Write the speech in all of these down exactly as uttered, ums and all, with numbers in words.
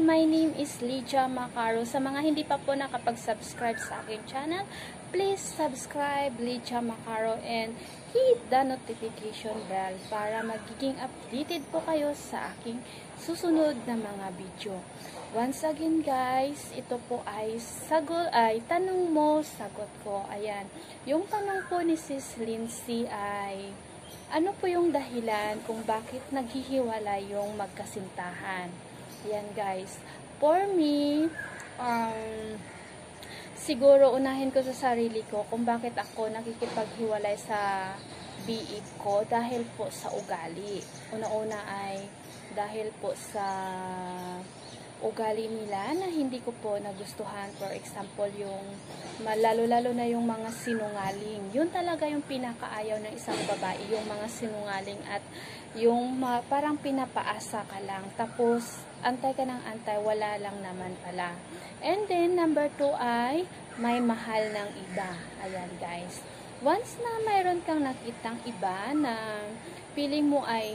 my name is Lhen Xie Macaro. Sa mga hindi pa po nakapag-subscribe sa aking channel, please subscribe Lhen Xie Macaro and hit the notification bell para magiging updated po kayo sa aking susunod na mga video. Once again guys, ito po ay sagot ay tanong mo, sagot ko. Ayan, yung tanong po ni Sis Lhen Xie ay ano po yung dahilan kung bakit naghihiwalay yung magkasintahan? Ayan guys. For me, um, siguro unahin ko sa sarili ko kung bakit ako nakikipaghiwalay sa B F ko dahil po sa ugali. Una-una ay dahil po sa ugali nila na hindi ko po nagustuhan. For example, yung lalo-lalo na yung mga sinungaling. Yun talaga yung pinakaayaw ng isang babae, yung mga sinungaling at yung ma parang pinapaasa ka lang. Tapos, antay ka ng antay, wala lang naman pala. And then, number two ay may mahal ng iba. Ayan guys. Once na mayroon kang nakitang iba na feeling mo ay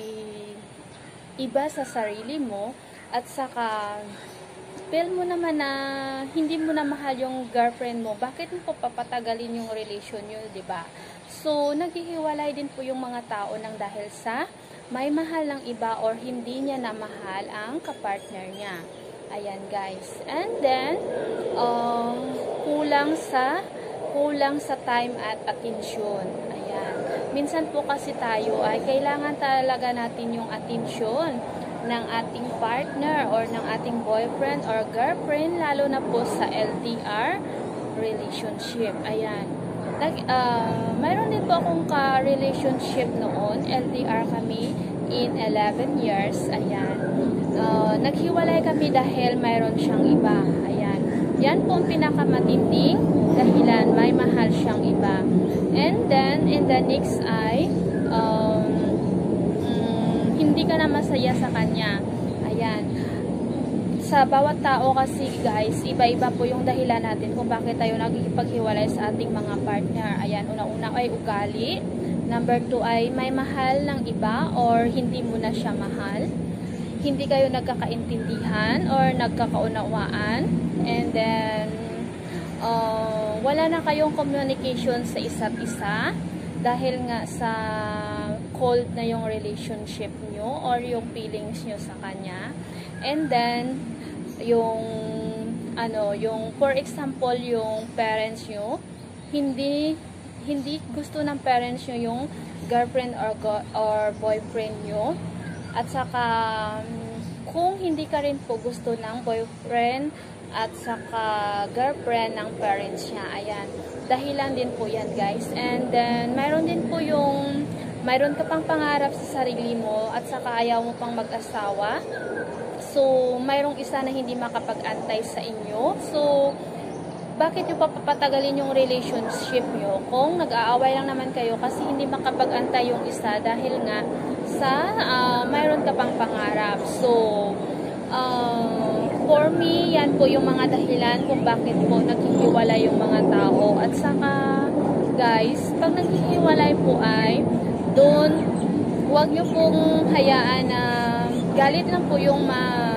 iba sa sarili mo, at saka feel mo naman na hindi mo na mahal yung girlfriend mo, bakit mo po papatagalin yung relation nyo, diba? So, naghihiwalay din po yung mga tao ng dahil sa may mahal ng iba or hindi niya na mahal ang kapartner niya. Ayan guys. And then, um, kulang sa kulang sa time at attention. Ayan. Minsan po kasi tayo ay kailangan talaga natin yung attention ng ating partner or ng ating boyfriend or girlfriend, lalo na po sa L D R relationship. Ayan. Nag, uh, mayroon din po akong ka-relationship noon. L D R kami in eleven years. Ayan. Uh, naghiwalay kami dahil mayroon siyang iba. Ayan. Yan po ang pinakamatinding dahilan, may mahal siyang iba. And then, in the next ay, um, hindi ka na masaya sa kanya. Ayan. Sa bawat tao kasi guys, iba-iba po yung dahilan natin kung bakit tayo nagkikipaghiwalay sa ating mga partner. Ayan, una-una ay ugali. Number two ay may mahal ng iba or hindi mo na siya mahal. Hindi kayo nagkakaintindihan or nagkakaunawaan. And then, uh, wala na kayong communication sa isa't isa dahil nga sa cold na yung relationship nyo or yung feelings nyo sa kanya. And then, yung, ano, yung, for example, yung parents nyo, hindi, hindi gusto ng parents nyo yung girlfriend or, go, or boyfriend nyo. At saka, kung hindi ka rin po gusto ng boyfriend at saka girlfriend ng parents niya, ayan, dahilan din po yan guys. And then, mayroon din po yung mayroon ka pang pangarap sa sarili mo at saka ayaw mo pang mag-asawa. So, mayroong isa na hindi makapag-antay sa inyo. So, bakit yung papatagalin yung relationship nyo kung nag-aaway lang naman kayo kasi hindi makapag-antay yung isa dahil nga sa uh, mayroon ka pang pangarap. So, uh, for me, yan po yung mga dahilan kung bakit po naghihiwalay yung mga tao. At saka, guys, pag naghihiwalay po ay doon, huwag nyo pong hayaan na galit lang po yung ma...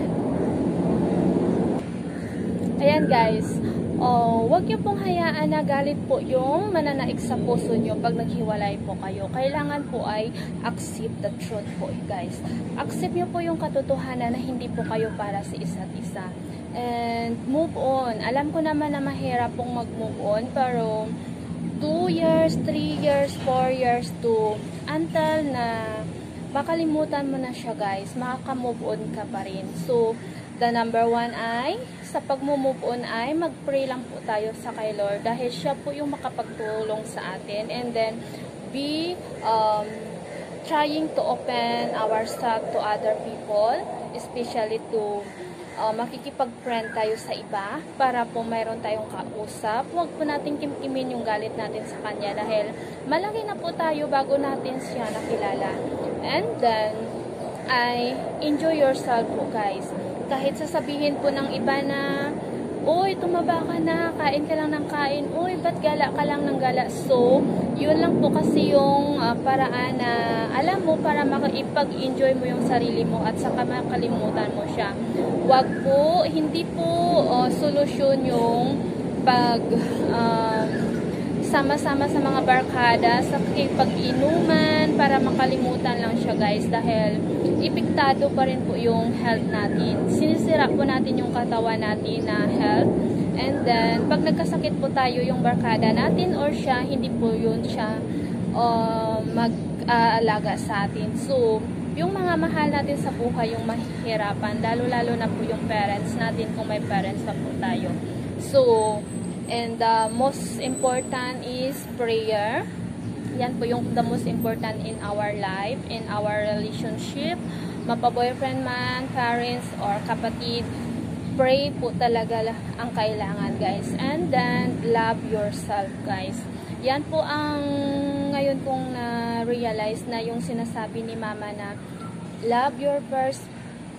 Ayan guys, oh, huwag nyo pong hayaan na galit po yung mananaig sa puso nyo pag naghiwalay po kayo. Kailangan po ay accept the truth po guys. Accept nyo po yung katotohanan na hindi po kayo para sa isa't isa. And move on. Alam ko naman na mahirap pong mag-move on, pero two years, three years, four years to until na makalimutan mo na siya guys, makaka-move on ka pa rin. So, the number one ay, sa pag-move on ay, mag-pray lang po tayo sa kay Lord dahil siya po yung makapagtulong sa atin. And then, be um, trying to open ourselves to other people, especially to Uh, makikipag-friend tayo sa iba para po mayroon tayong kausap. Huwag po natin kimkimin yung galit natin sa kanya dahil malaki na po tayo bago natin siya nakilala. And then, ay enjoy yourself po guys. Kahit sasabihin po ng iba na, uy, tumaba ka na, kain ka lang ng kain, uy, ba't gala ka lang ng gala? So, yun lang po kasi yung uh, paraan na alam mo para makaipag-enjoy mo yung sarili mo at saka makalimutan mo siya. wag po, hindi po uh, solusyon yung pag um, sama-sama sa mga barkada sa pag-inuman para makalimutan lang siya guys, dahil epektado pa rin po yung health natin. Sinisira po natin yung katawan natin na health, and then pag nagkasakit po tayo yung barkada natin or siya, hindi po yun siya uh, mag-aalaga sa atin. So yung mga mahal natin sa buhay yung mahihirapan, lalo-lalo na po yung parents natin kung may parents na po tayo. So and the most important is prayer. Yan po yung the most important in our life, in our relationship. Mapa-boyfriend man, parents, or kapatid, pray po talaga ang kailangan guys. And then, love yourself guys. Yan po ang ngayon kong na-realize na yung sinasabi ni mama na love your first,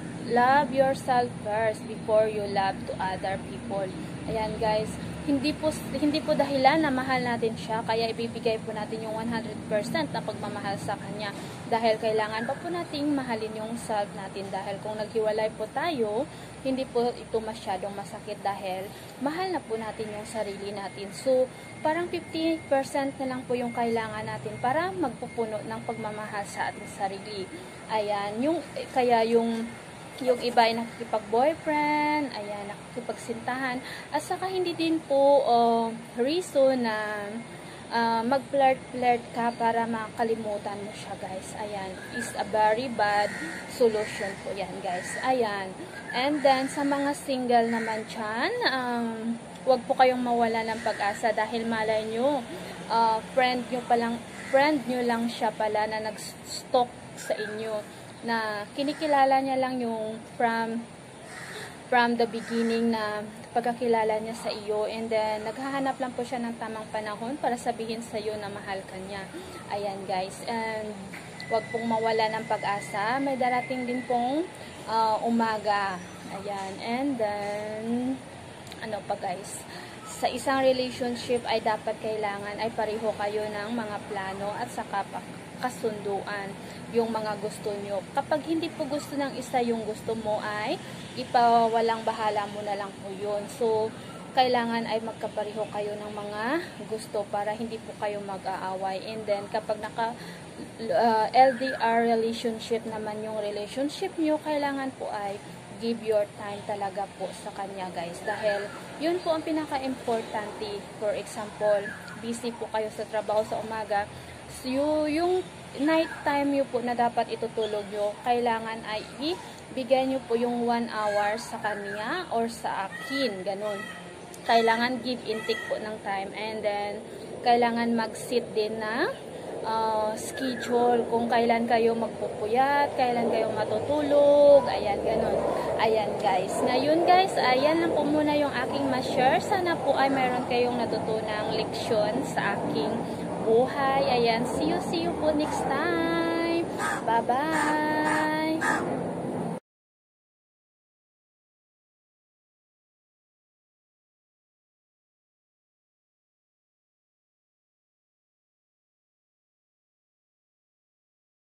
love yourself first before you love to other people. Ayan guys. Hindi po, hindi po dahilan na mahal natin siya, kaya ibibigay po natin yung one hundred percent na pagmamahal sa kanya. Dahil kailangan pa po nating mahalin yung self natin. Dahil kung naghiwalay po tayo, hindi po ito masyadong masakit dahil mahal na po natin yung sarili natin. So, parang fifty percent na lang po yung kailangan natin para magpupuno ng pagmamahal sa ating sarili. Ayan, yung, kaya yung yung iba ay nakikipag-boyfriend, ayan, nakikipagsintahan, at saka hindi din po uh, reason na uh, mag-flirt-flirt ka para makalimutan mo siya guys. Ayan, is a very bad solution po yan guys. Ayan, and then sa mga single naman dyan, um, huwag po kayong mawala ng pag-asa dahil malay nyo, uh, friend nyo palang, friend nyo lang siya pala na nag-stalk sa inyo, na kinikilala niya lang yung from from the beginning na pagkakilala niya sa iyo, and then naghahanap lang po siya ng tamang panahon para sabihin sa iyo na mahal ka niya. Ayan guys, and wag pong mawala ng pag-asa, may darating din pong uh, umaga. Ayan, and then ano pa guys, sa isang relationship ay dapat kailangan ay pareho kayo ng mga plano at saka kasunduan yung mga gusto nyo. Kapag hindi po gusto ng isa yung gusto mo, ay ipawalang bahala mo na lang po yun. So, kailangan ay magkapareho kayo ng mga gusto para hindi po kayo mag-aaway. And then, kapag naka uh, L D R relationship naman yung relationship nyo, kailangan po ay give your time talaga po sa kanya guys. Dahil, yun po ang pinaka-importante. For example, busy po kayo sa trabaho sa umaga, so, yung night time nyo po na dapat itutulog nyo, kailangan ay ibigay nyo po yung one hour sa kanya or sa akin, ganun. Kailangan give intake po ng time, and then kailangan mag-sit din na uh, schedule kung kailan kayo magpupuyat, kailan kayo matutulog, ayan, ganun. Ayan guys, ngayon guys, ayan lang po muna yung aking ma-share. Sana po ay mayroon kayong natutunang leksyon sa aking buhay. Ayan, see you, see you po next time. Bye-bye!